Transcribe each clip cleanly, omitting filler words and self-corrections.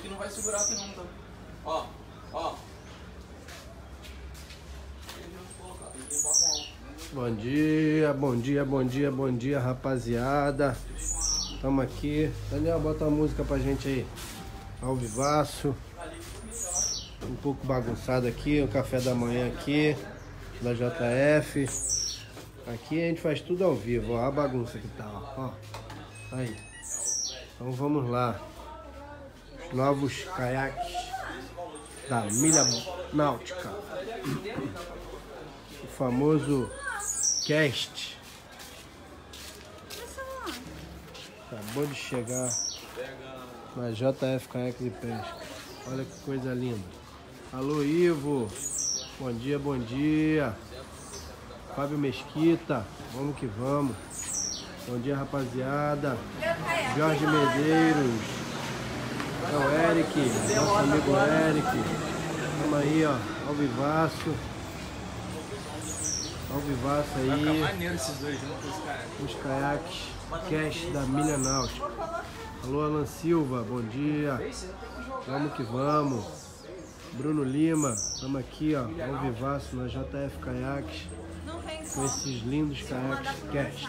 que não vai segurar aqui não, tá? Ó, ó. Bom dia, bom dia, bom dia, bom dia, rapaziada. Tamo aqui. Daniel, bota uma música pra gente aí. Ao vivaço. Um pouco bagunçado aqui, o café da manhã aqui, da JF. Aqui a gente faz tudo ao vivo, ó, a bagunça que tá, ó. Aí. Então vamos lá. Os novos caiaques da Milha Náutica. O famoso cast. Acabou de chegar na JF Caiaques e Pesca. Olha que coisa linda. Alô, Ivo. Bom dia, bom dia. Fábio Mesquita. Vamos que vamos. Bom dia, rapaziada. Jorge Medeiros. É o Eric, nosso amigo Eric. Vamos aí, ó, ao vivaço. Ao vivaço aí. Fica maneiro esses dois juntos, cara. Os caiaques cast da Milha Náutica. Alô, Alan Silva, bom dia. Vamos que vamos. Bruno Lima, estamos aqui, ó, ao vivaço na JF Caiaques. Com esses lindos caiaques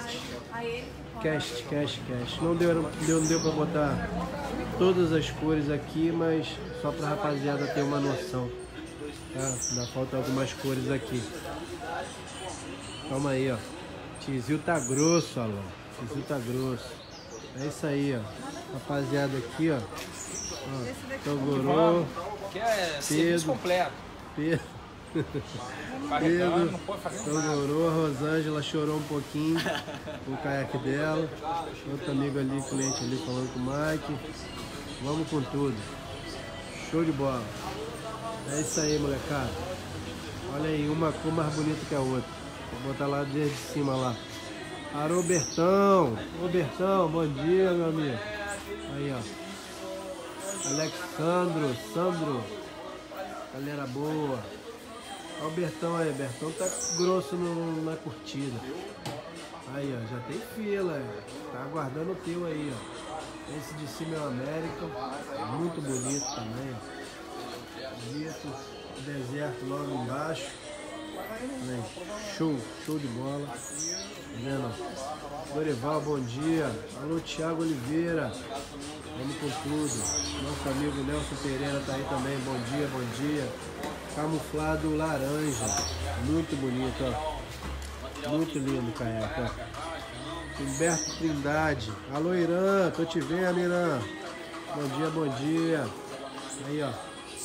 cast. Não deu pra botar todas as cores aqui, mas só pra rapaziada ter uma noção. Tá? Ainda falta algumas cores aqui. Calma aí, ó. Tizil tá grosso, Alô. Tizil tá grosso. É isso aí, ó. Rapaziada aqui, ó. Togorô. Que é serviço completo. Pedro. Carregando, não pode fazer nada. Togorô, a Rosângela chorou um pouquinho com o caiaque dela. Outro amigo ali, cliente ali falando com o Mike. Vamos com tudo. Show de bola. É isso aí, molecada. Olha aí, uma cor mais bonita que a outra. Vou botar lá desde cima lá. Robertão. Robertão, bom dia, meu amigo. Aí, ó. Alexandro, Sandro. Galera boa. Olha o Bertão aí, Bertão tá grosso na curtida. Aí, ó, já tem fila, tá aguardando o teu aí, ó. Esse de cima é o América, muito bonito também, ó. Bonito, deserto logo embaixo. Aí, show de bola. Tá vendo? Dorival, bom dia. Alô, Thiago Oliveira. Vamos com tudo. Nosso amigo Nelson Pereira tá aí também. Bom dia, bom dia. Camuflado laranja. Muito bonito, ó. Muito lindo o caiaque, ó. Humberto Trindade. Alô, Irã. Tô te vendo, Irã. Bom dia, bom dia. Aí, ó.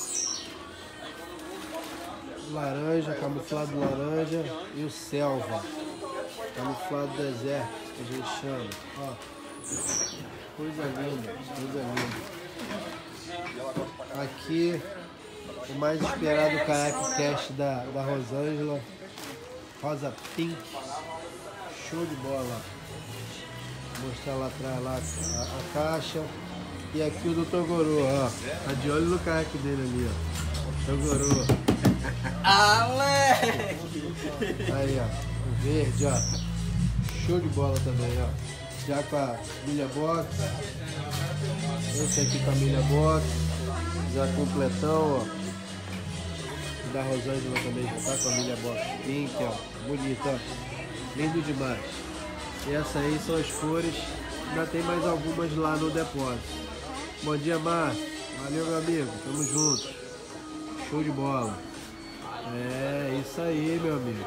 Laranja, camuflado laranja. E o selva. Camuflado deserto, que a gente chama. Ó. Coisa linda, coisa linda. Aqui, o mais esperado caiaque cast da Rosângela. Rosa Pink. Show de bola. Vou mostrar lá atrás lá a caixa. E aqui o do Togorô, ó. Tá de olho no caiaque dele ali, ó. Togorô. Aí, ó. O verde, ó. Show de bola também, ó. Já com a milha box. Esse aqui com a milha box. Já completão, ó. Da Rosângela também já tá com a milha box pink, ó. Bonito, ó. Lindo demais. E essa aí são as cores. Ainda tem mais algumas lá no depósito. Bom dia, Márcio. Valeu, meu amigo. Tamo junto. Show de bola. É isso aí, meu amigo.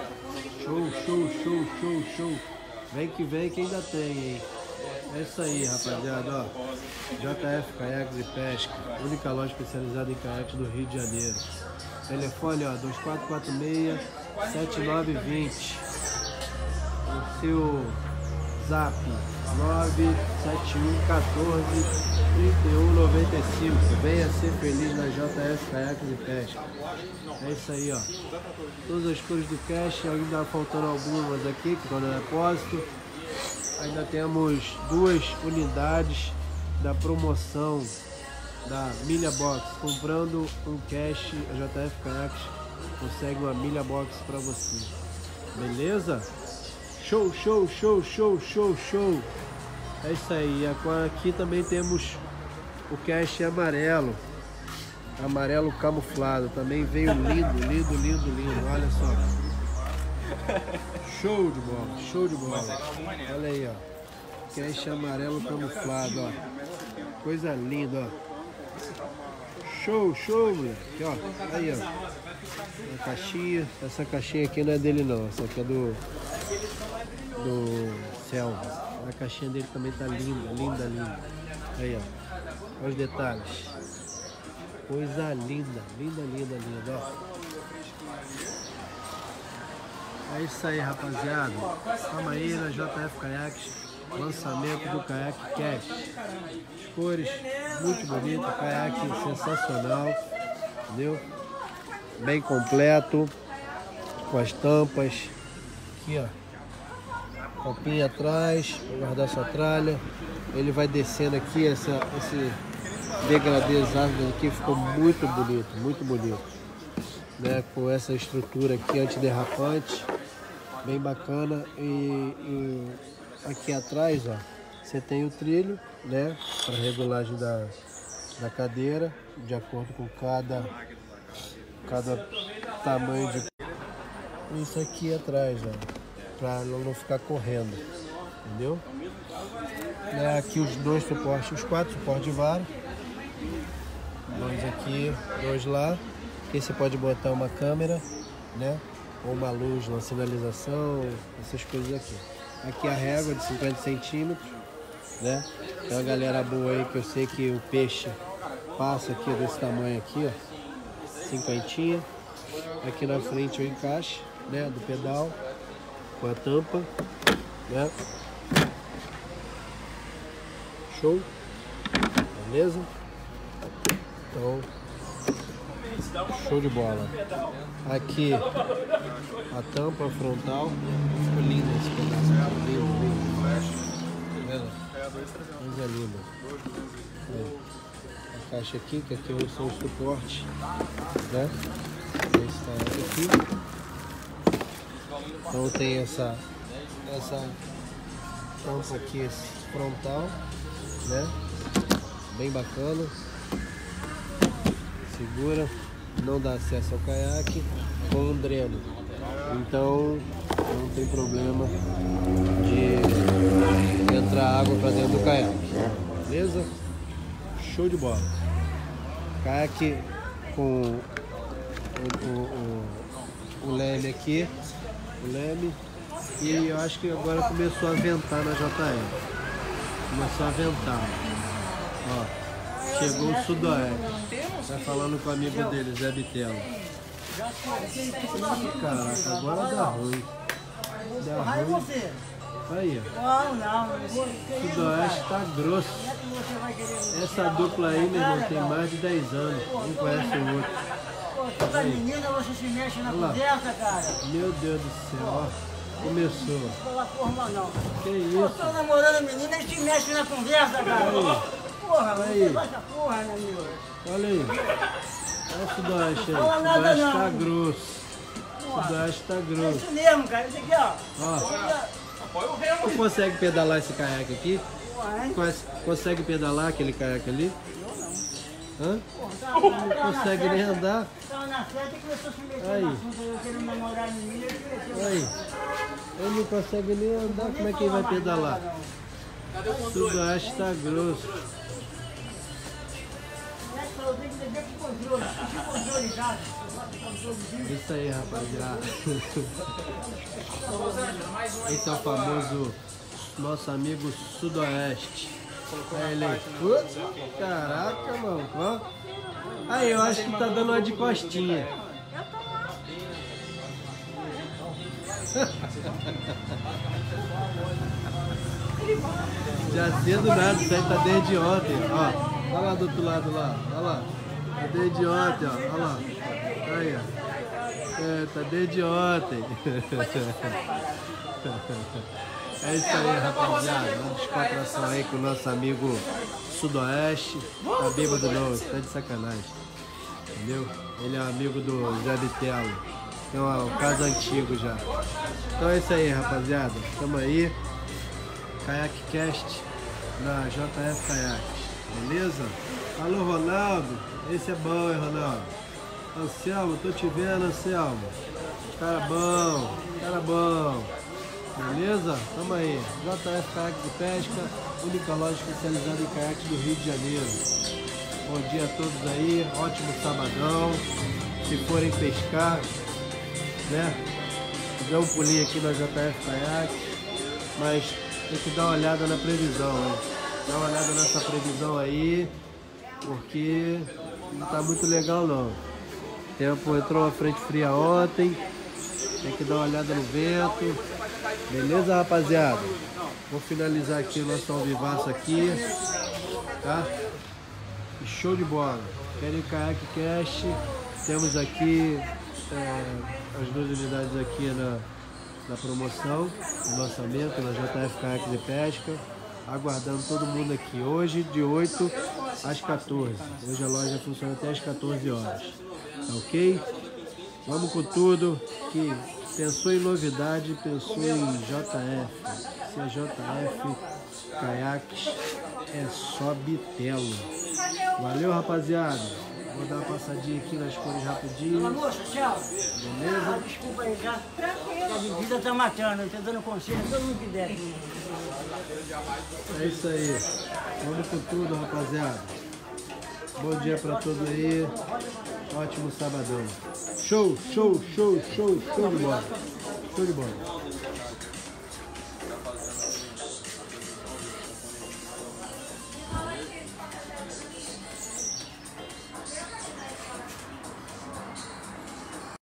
Show. Vem que ainda tem, hein? É isso aí, rapaziada, ó. JF Caiaques e Pesca, única loja especializada em caiaques do Rio de Janeiro. Telefone, ó, 2446-7920. O seu zap, 97114-3195. Venha ser feliz na JF Caiaques e Pesca. É isso aí, ó. Todas as cores do cash, ainda faltando algumas aqui que estão no depósito. Ainda temos 2 unidades da promoção da Milha Box. Comprando um cash, a JF Caiaques consegue uma Milha Box para você. Beleza? Show. É isso aí. Aqui também temos o cash amarelo. amarelo camuflado. Também veio lindo, lindo, lindo, lindo. Olha só. Show de bola, show de bola. Olha aí, ó. Cash amarelo camuflado, ó. Coisa linda, ó. Show, show, moleque. Aqui, ó. Aí, ó. A caixinha. Essa caixinha aqui não é dele, não. Essa aqui é do Selva. A caixinha dele também tá linda, linda, linda. Aí, ó. Olha os detalhes. Coisa linda, linda, linda, linda, ó. É isso aí, rapaziada. Calma aí na JF Kayaks, lançamento do Kayak Cash. Cores muito bonito, caiaque sensacional, entendeu? Bem completo, com as tampas. Aqui, ó. Tampinha atrás, para guardar sua tralha. Ele vai descendo aqui, esse degradê aqui ficou muito bonito, né? Com essa estrutura aqui antiderrapante, bem bacana. E aqui atrás, ó, você tem o trilho, né? Para regulagem da cadeira, de acordo com cada tamanho de. Isso aqui atrás, ó, para não ficar correndo, entendeu? Aqui os dois suportes, os 4 suportes de vara, 2 aqui, 2 lá. Aqui você pode botar uma câmera, né? Ou uma luz, uma sinalização, essas coisas aqui. Aqui a régua de 50 centímetros, né? Tem uma galera boa aí que eu sei que o peixe passa aqui desse tamanho aqui, ó, 50. Aqui na frente o encaixe, né? Do pedal, com a tampa, né? Show, beleza? Então, show de bola. Aqui a tampa frontal, ficou lindo esse pedaço, lindo, lindo. Coisa linda. A caixa aqui, que aqui são os suportes, né? Esse tá aqui. Então tem essa tampa aqui, esse frontal, né? Bem bacana. Segura, não dá acesso ao caiaque, com um dreno. Então não tem problema de entrar água para dentro do caiaque. Beleza? Show de bola. Caiaque com o leme aqui. O leme. E eu acho que agora começou a ventar na JF. Começou a ventar. Ó, chegou o Sudoeste. Tá falando com o amigo dele, Zé Bitelo. Caraca, agora dá ruim. Dá ruim. Aí, ó. Sudoeste tá grosso. Essa dupla aí, meu irmão, tem mais de 10 anos. Um conhece o outro. Toda menina você se mexe na conversa, cara. Meu Deus do céu, ó. Começou. Não fala porra, não. Que isso? Eu tô namorando a menina e se mexe na conversa, cara. Porra, você faz essa porra, meu amigo. Olha aí. Olha o Sudoeste aí. O Fala nada, Sudoeste não. tá grosso. O Sudoeste tá É grosso. isso mesmo, cara. Isso aqui, ó. Tu consegue pedalar esse caiaque aqui? Porra, hein? Consegue pedalar aquele caiaque ali? Hã? Porra, Não consegue nem andar. tava na festa e começou a se meter Aí. no assunto. Eu querendo namorar a menina, ele cresceu. Aí. Ele não consegue nem andar. Como é que ele vai pedalar? O Sudoeste tá grosso. Isso aí, rapaziada. Esse é o famoso nosso amigo Sudoeste. É ele aí. Caraca, mano. Ó. Aí, eu acho que tá dando uma de costinha. Já cedo nada, isso aí tá desde ontem. Ó, olha lá do outro lado lá, olha lá. Tá desde ontem, ó, olha lá. Aí, ó. É, tá desde ontem. É isso aí, rapaziada. Uma descontração aí com o nosso amigo Sudoeste. Tá bêbado não, tá de sacanagem. Entendeu? Ele é amigo do Zé Bitelo. É um caso antigo já. Então é isso aí, rapaziada. Tamo aí. Kayak Cast na JF Kayaks. Beleza? Alô, Ronaldo. Esse é bom, hein, Ronaldo? Anselmo, tô te vendo, Anselmo. Cara bom, cara bom. Beleza? Tamo aí. JF Caiaques de Pesca, única loja especializada em caiaques do Rio de Janeiro. Bom dia a todos aí, ótimo sabadão. Se forem pescar, né? Dá um pulinho aqui na JF Caiaques, mas tem que dar uma olhada na previsão, né? Dá uma olhada nessa previsão aí, porque não tá muito legal não. O tempo entrou uma frente fria ontem, tem que dar uma olhada no vento. Beleza, rapaziada? Vou finalizar aqui o nosso alvivaço aqui, tá? E show de bola. Querem Caiaque Cash? Temos aqui as 2 unidades aqui na promoção, no lançamento, na JF Caiaques de Pesca. Aguardando todo mundo aqui hoje de 8 às 14. Hoje a loja funciona até às 14 horas. Tá ok? Vamos com tudo, que pensou em novidade, pensou em JF. Se é JF Caiaques, é só bitelo. Valeu, rapaziada. Vou dar uma passadinha aqui nas cores rapidinho. Fala, moça, tchau. Beleza? Desculpa aí, já. A bebida tá matando, eu tô dando conselho a todo mundo que der. É isso aí. Vamos com tudo, rapaziada. Bom dia pra todos aí. Ótimo sabadão. Show, show, show, show, show de bola. Show de bola.